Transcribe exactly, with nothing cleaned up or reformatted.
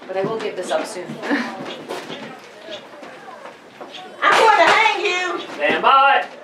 But I will get this up soon. I'm going to hang you. Stand by.